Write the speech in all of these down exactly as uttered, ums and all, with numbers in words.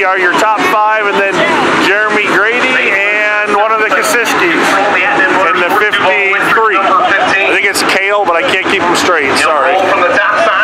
Brady are your top five, and then Jeremy Grady and one of the Kasiskis in the fifty-three. I think it's Kale, but I can't keep them straight. Sorry. From the top side.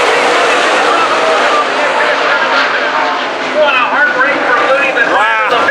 Wow.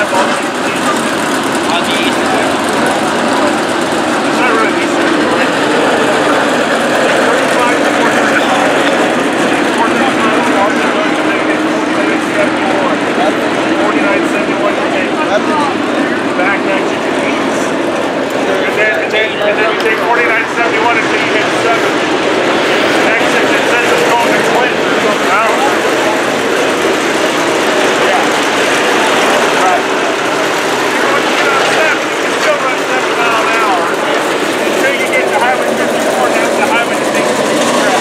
On the east side. It's not really east side. thirty-five to forty-nine seventy-one to take. Back exit to east. And then, and then, and then you take forty-nine seventy-one until you hit seven. Exit, it says it's called the Clinton or something. I don't know. Yeah. Right. Once you get on seven, you can still run seven miles an hour. Until you get to Highway fifty-four, that's the highway that takes you to the track.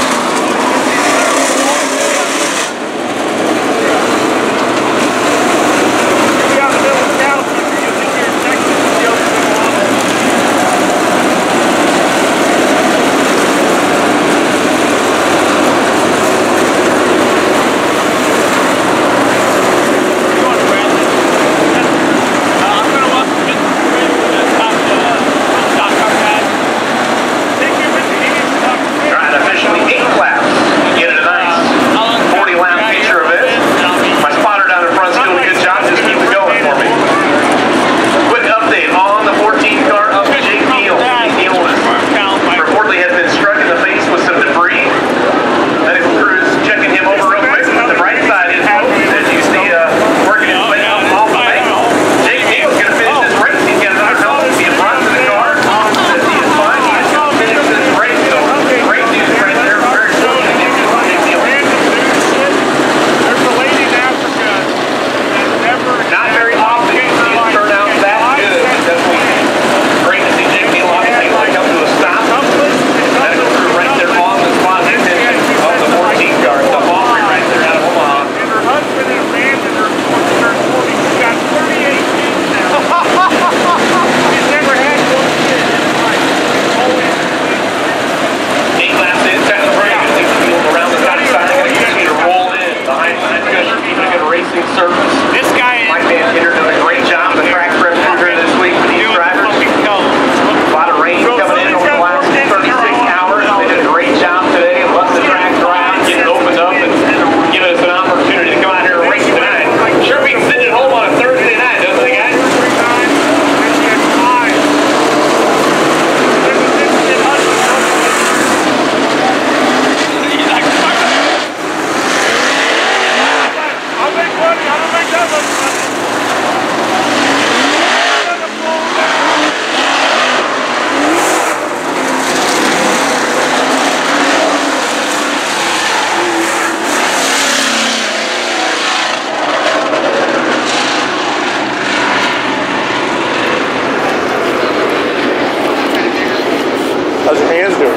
How's your hands doing?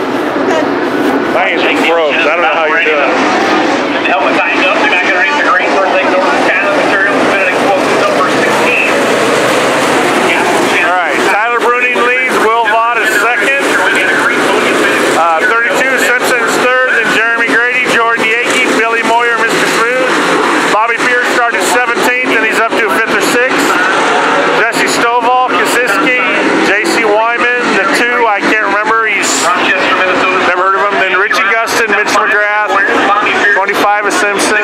My hands are froze. I don't know how you're doing. The helmet tightened up. They're not going to raise the green first legs over the channel material. Fitted explosive number sixteen. All right. Tyler Bruning leads. Will Vaught is second. Uh, thirty-two, Simpson's third. Then Jeremy Grady, Jordan Yakey, Billy Moyer, Mister Smooth. Bobby Pierce started seventeenth, and he's up to fifth or sixth. Jesse Stovall, Kasiski, J C Wyman, the two, I can't remember. He's never heard of him. Then Richie Gustin, Mitch McGrath, twenty-five is Simpson.